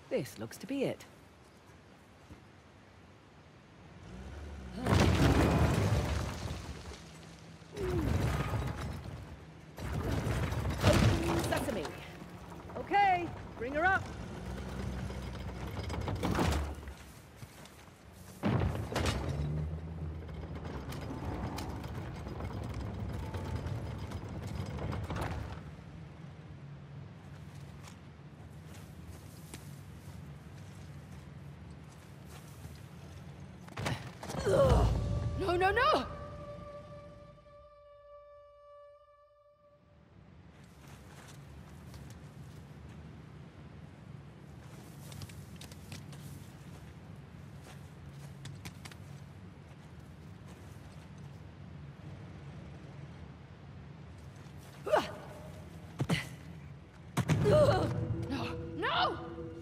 This looks to be it. Open sesame. Okay, bring her up. No, no, no! No, no!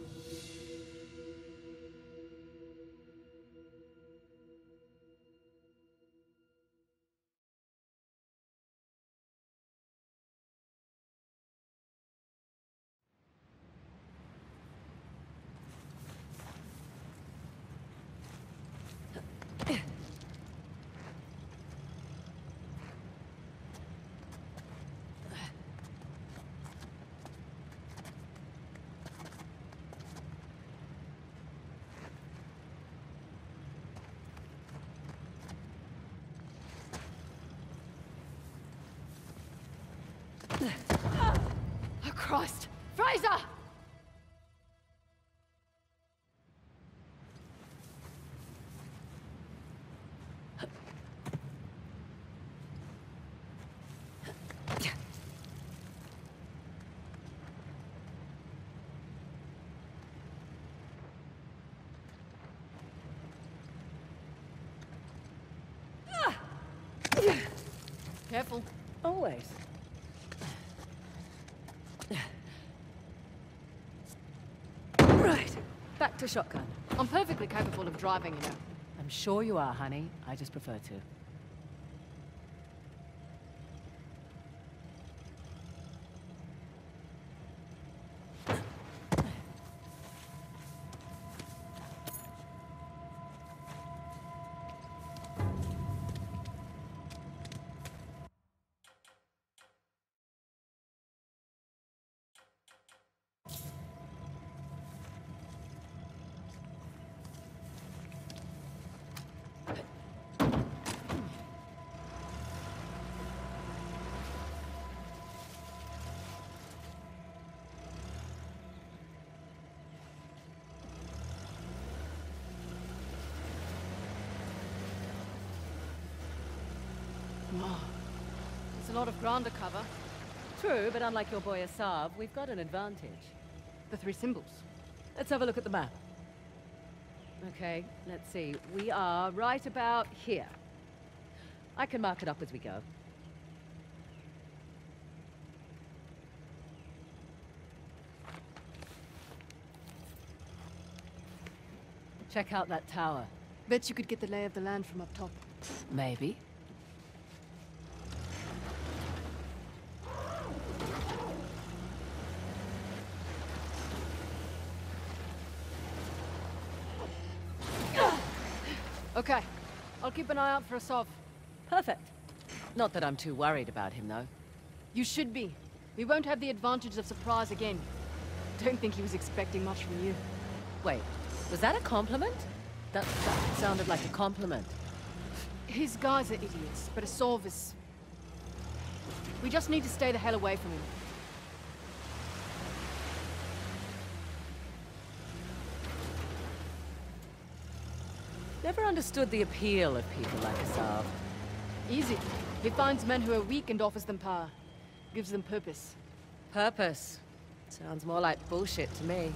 Oh, Christ! Fraser! Careful. Always. Right. Back to shotgun. I'm perfectly capable of driving, you know. I'm sure you are, honey. I just prefer to. Wow. There's a lot of ground to cover. True, but unlike your boy Asav, we've got an advantage. The three symbols. Let's have a look at the map. Okay, let's see. We are right about here. I can mark it up as we go. Check out that tower. Bet you could get the lay of the land from up top. Maybe. Okay, I'll keep an eye out for Asav. Perfect. Not that I'm too worried about him, though. You should be. We won't have the advantage of surprise again. Don't think he was expecting much from you. Wait, was that a compliment? That sounded like a compliment. His guys are idiots, but Asav is... We just need to stay the hell away from him. Never understood the appeal of people like Asav. Easy. He finds men who are weak and offers them power. Gives them purpose. Purpose. Sounds more like bullshit to me.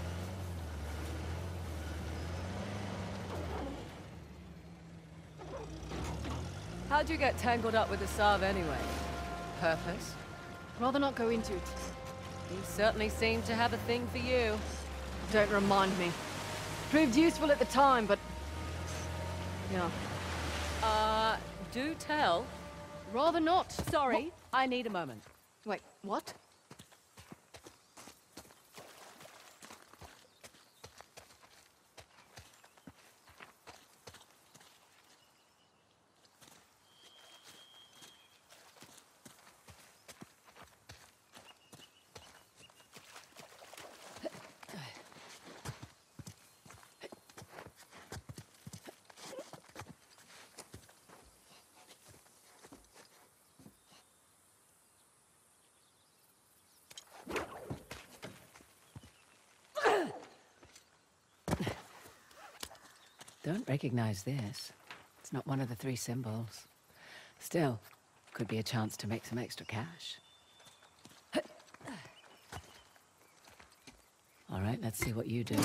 How'd you get tangled up with Asav anyway? Purpose? Rather not go into it. He certainly seemed to have a thing for you. Don't remind me. Proved useful at the time, but... Yeah. Do tell. Rather not. Sorry, I need a moment. Wait, what? Don't recognize this. It's not one of the 3 symbols. Still, could be a chance to make some extra cash. All right, let's see what you do.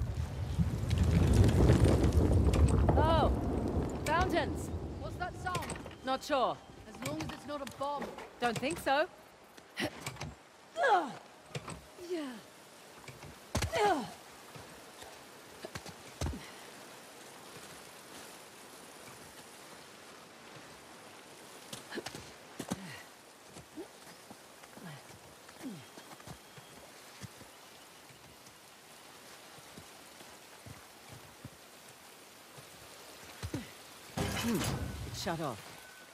Oh! Fountains! What's that sound? Not sure. As long as it's not a bomb. Don't think so. It's shut off.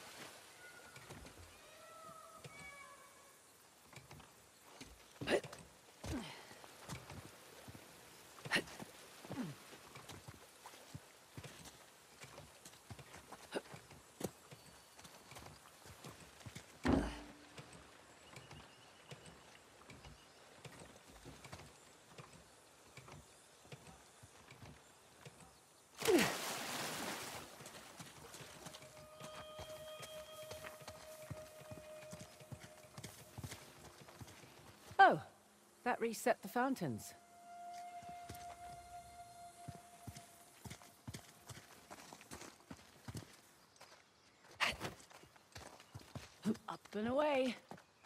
Oh, that reset the fountains. Up and away.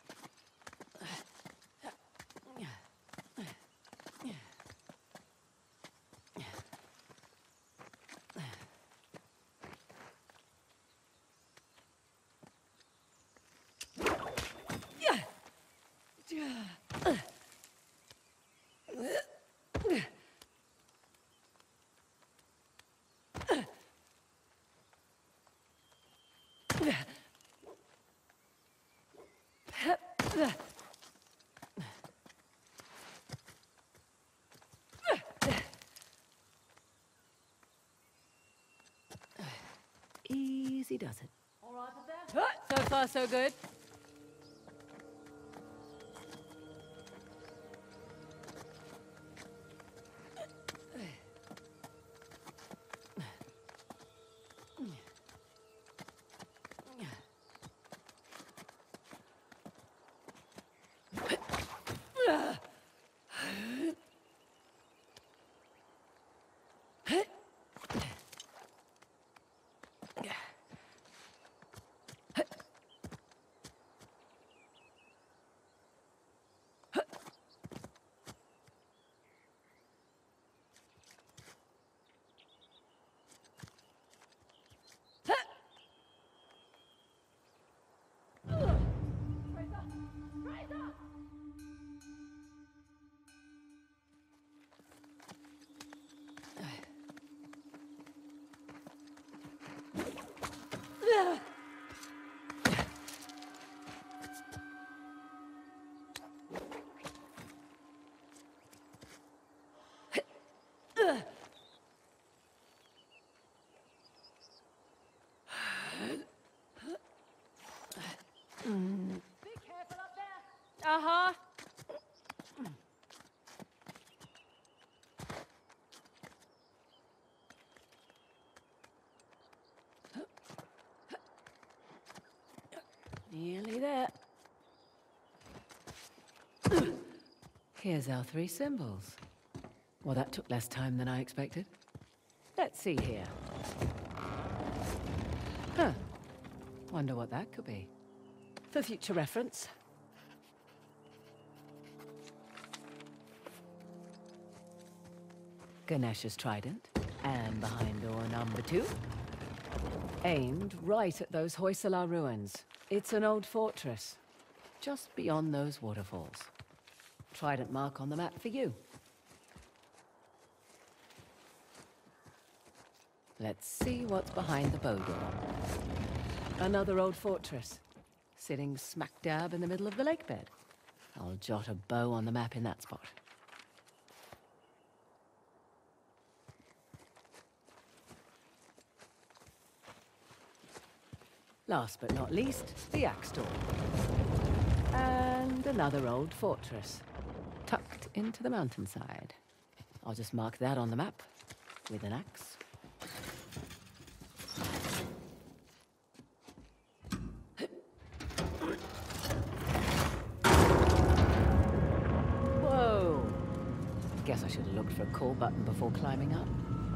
Easy does it. All right up there? So far, so good. Be careful up there. Uh-huh. Nearly there. Here's our 3 symbols. Well, that took less time than I expected. Let's see here. Huh. Wonder what that could be. For future reference. Ganesha's trident, and behind door number 2. Aimed right at those Hoysala ruins. It's an old fortress, just beyond those waterfalls. Trident mark on the map for you. Let's see what's behind the bow door. Another old fortress, sitting smack dab in the middle of the lake bed. I'll jot a bow on the map in that spot. Last but not least, the axe door. And another old fortress, tucked into the mountainside. I'll just mark that on the map with an axe. Guess I should have looked for a call button before climbing up.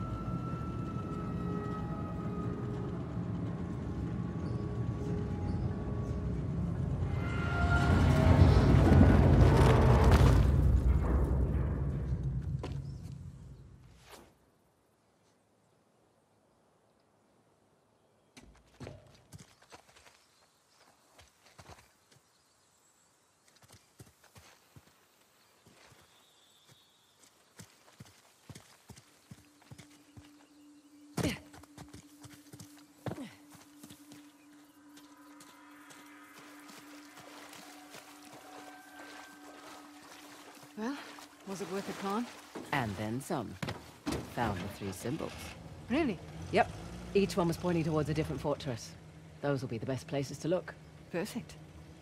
Well, was it worth the climb? And then some. Found the 3 symbols. Really? Yep. Each one was pointing towards a different fortress. Those will be the best places to look. Perfect.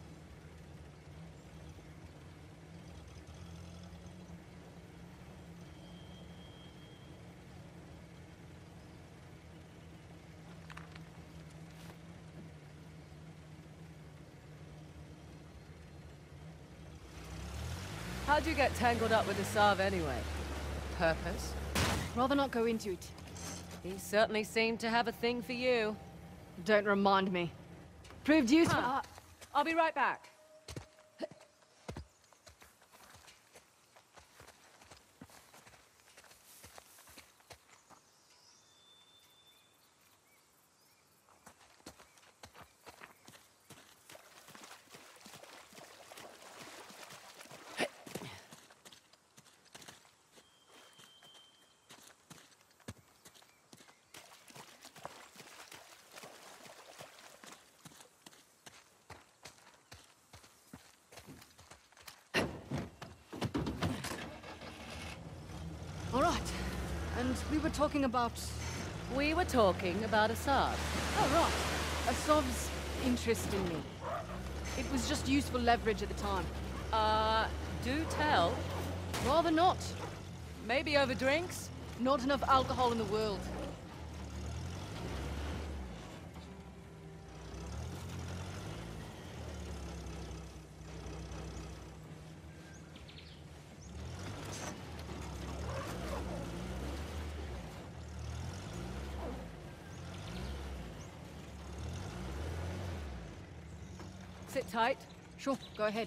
How'd you get tangled up with the Sarv anyway? Purpose? Rather not go into it. He certainly seemed to have a thing for you. Don't remind me. Proved useful. I'll be right back. All right. And we were talking about... We were talking about a Sarv. Oh, right. Asov's interest in me. It was just useful leverage at the time. Do tell. Rather not. Maybe over drinks? Not enough alcohol in the world. Sit tight. Sure, go ahead.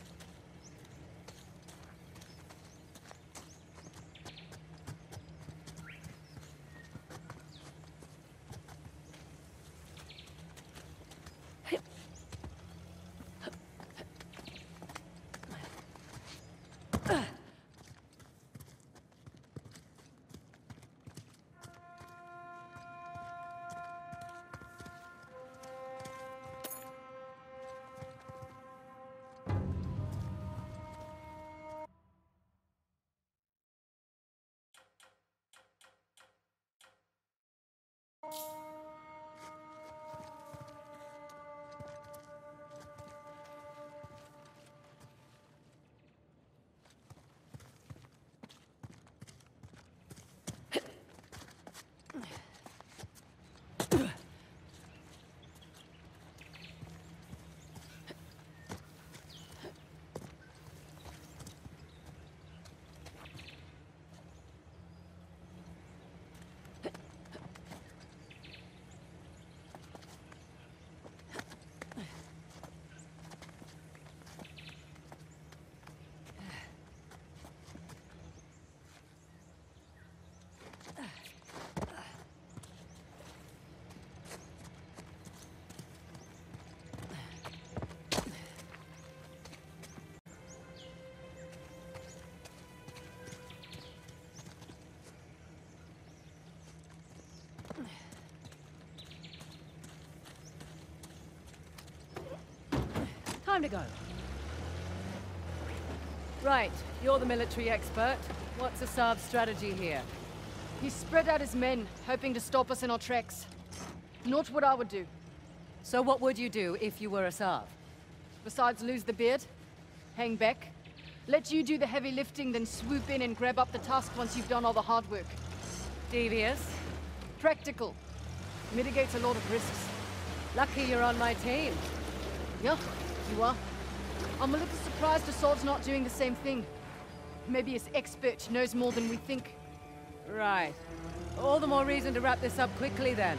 Time to go. Right, you're the military expert. What's Asav's strategy here? He spread out his men, hoping to stop us in our treks. Not what I would do. So what would you do if you were Asav? Besides lose the beard, hang back, let you do the heavy lifting, then swoop in and grab up the tusk once you've done all the hard work. Devious? Practical. Mitigates a lot of risks. Lucky you're on my team. Yeah, you are. I'm a little surprised Assault's not doing the same thing. Maybe his expert knows more than we think. Right. All the more reason to wrap this up quickly, then.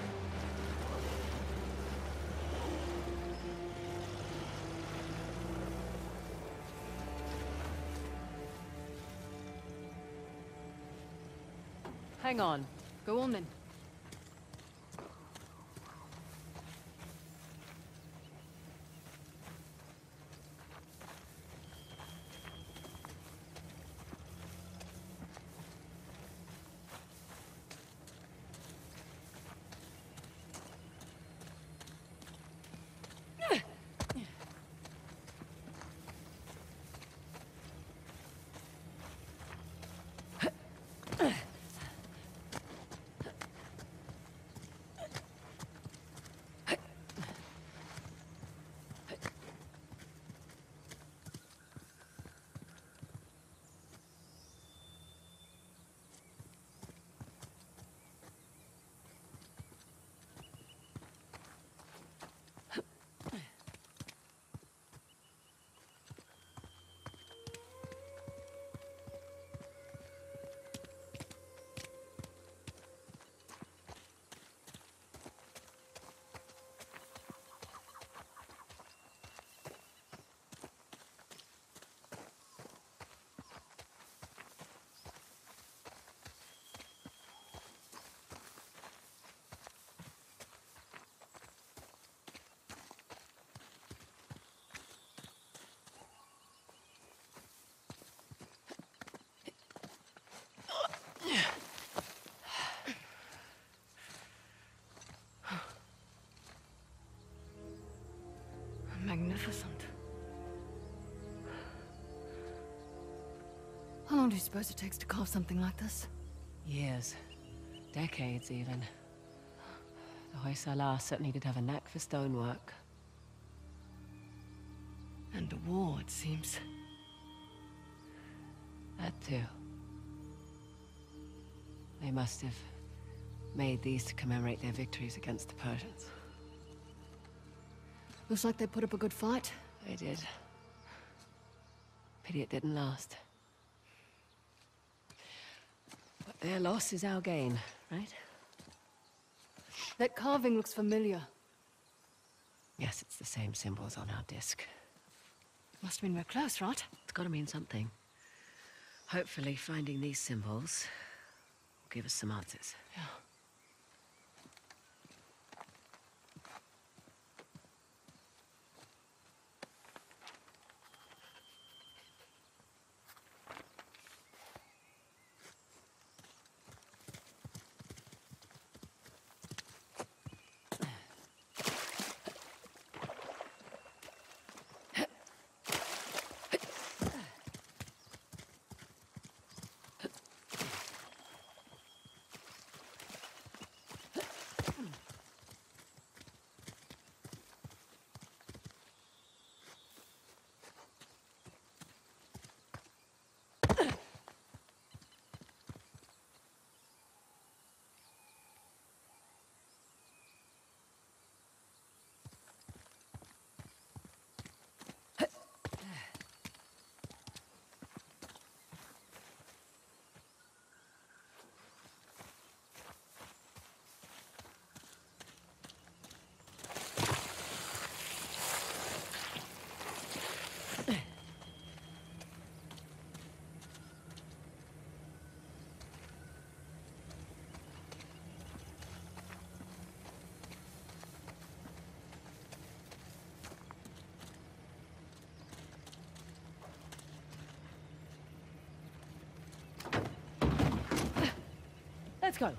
Hang on. Go on then. Magnificent. How long do you suppose it takes to carve something like this? Years. Decades, even. The Hoysala certainly did have a knack for stonework. And the war, it seems. That too. They must have made these to commemorate their victories against the Persians. Looks like they put up a good fight. They did. Pity it didn't last. But their loss is our gain, right? That carving looks familiar. Yes, it's the same symbols on our disc. Must mean we're close, right? It's gotta mean something. Hopefully finding these symbols will give us some answers. Yeah. Let's go.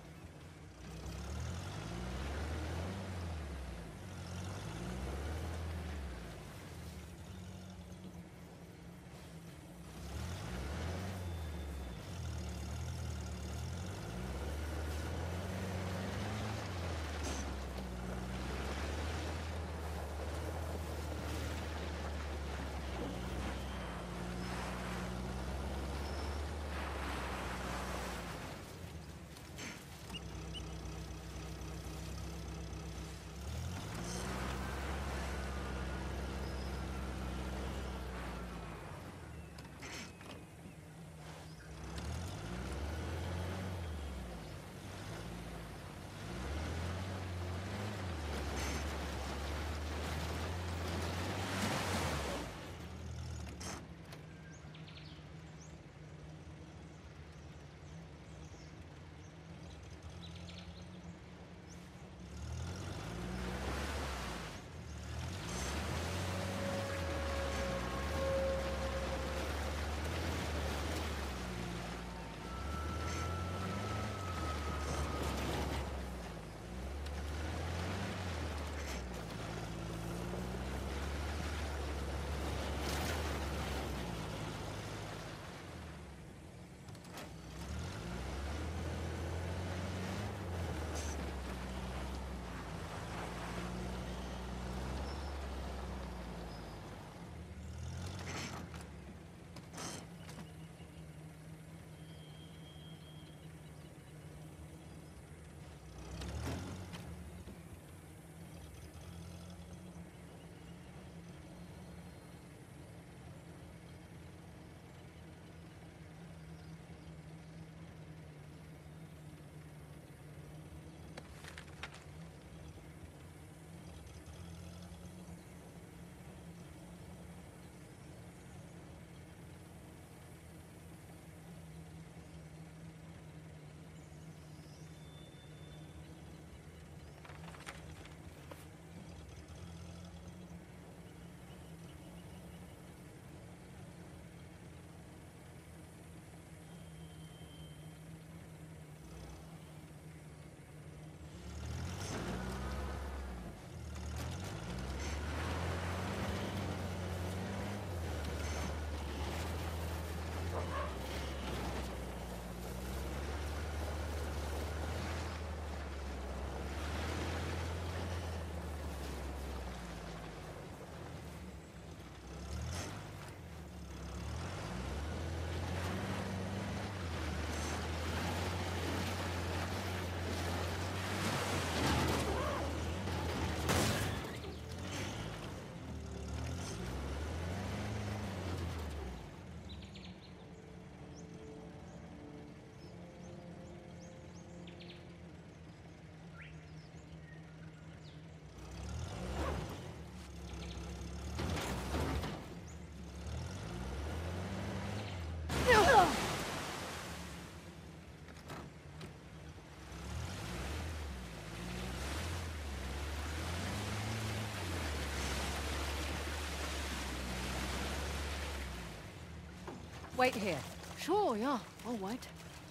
Wait here. Sure, yeah. I'll wait.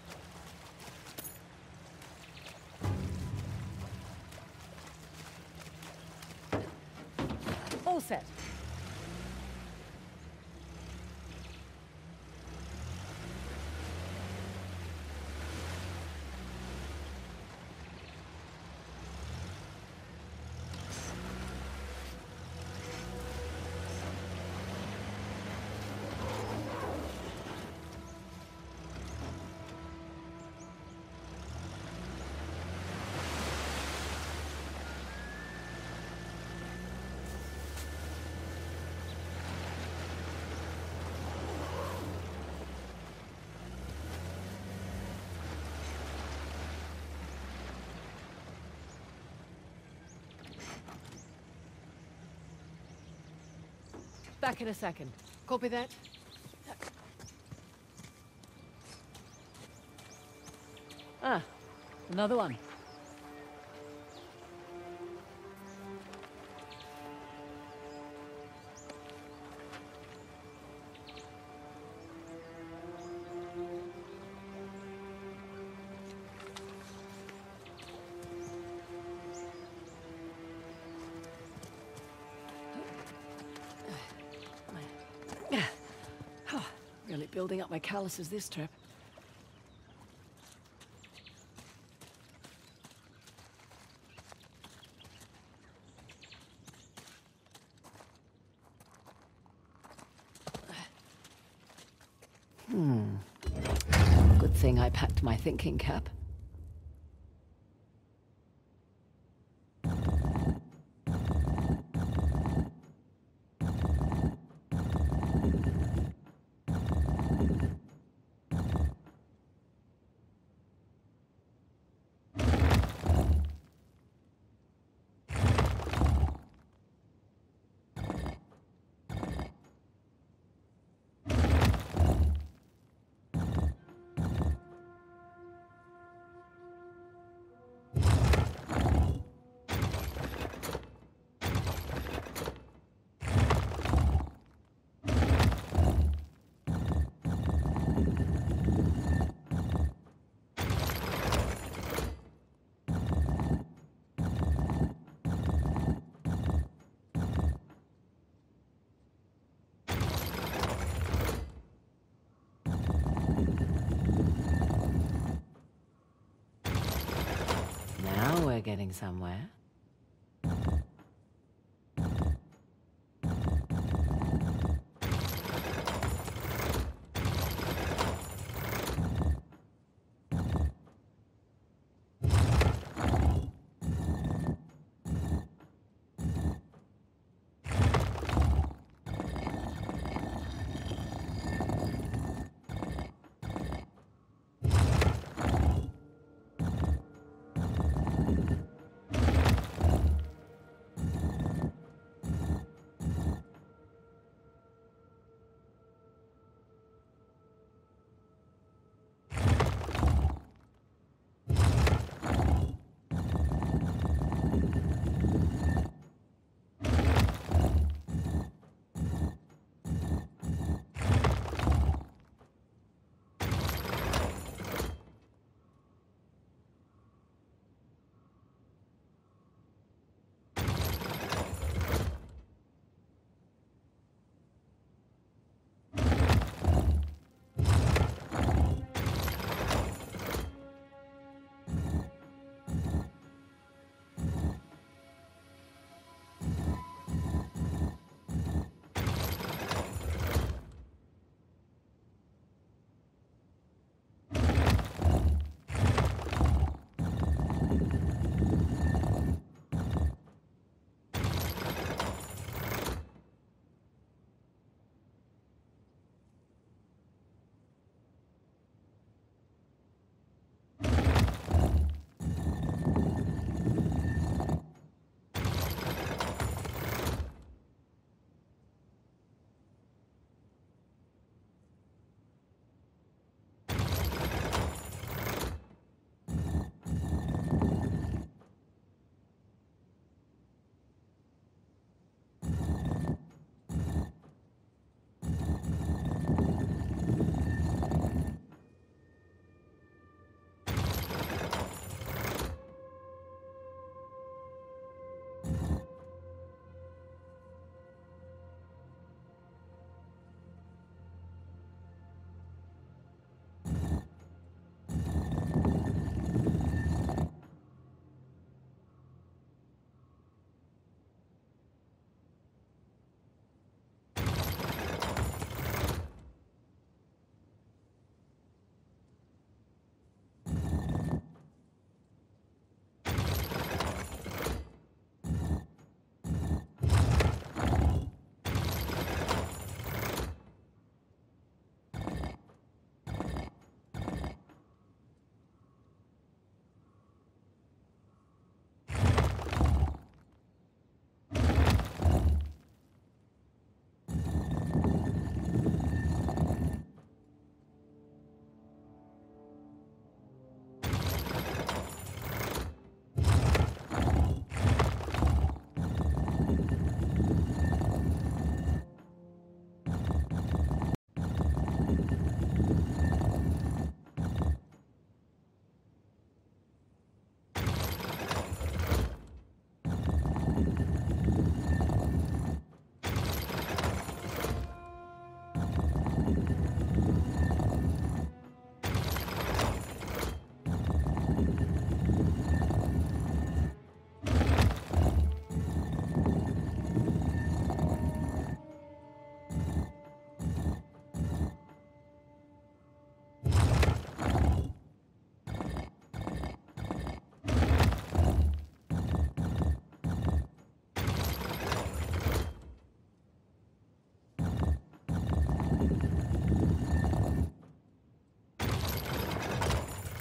All set. Back in a second. Copy that. Ah, another one. Really building up my calluses this trip. Good thing I packed my thinking cap. Now we're getting somewhere.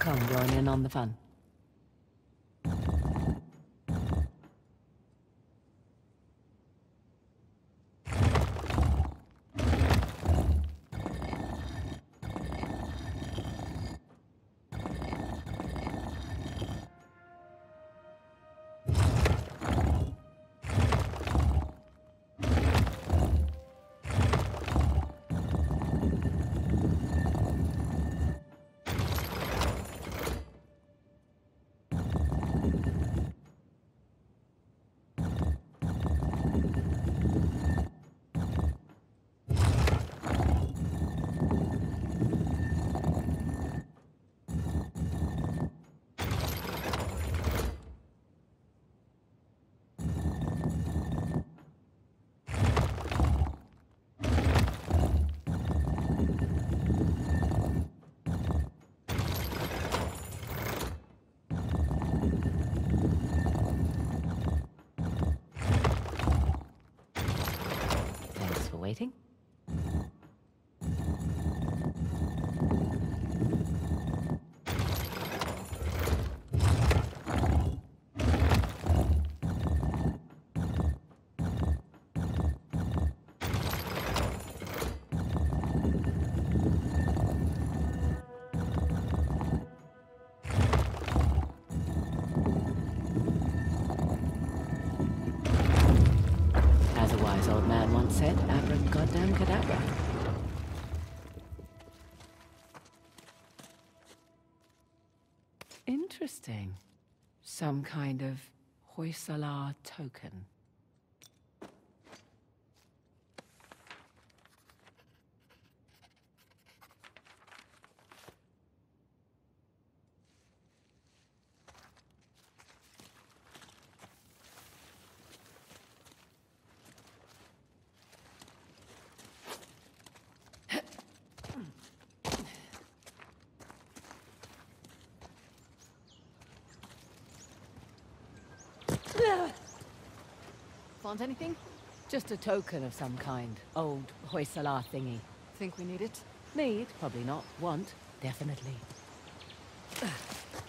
Come join in on the fun. Thanks for waiting. As a wise old man once said, abracadabra cadabra. Interesting. Some kind of Hoysala token. Find anything? Just a token of some kind. Old Hoysala thingy. Think we need it? Need? Probably not. Want? Definitely.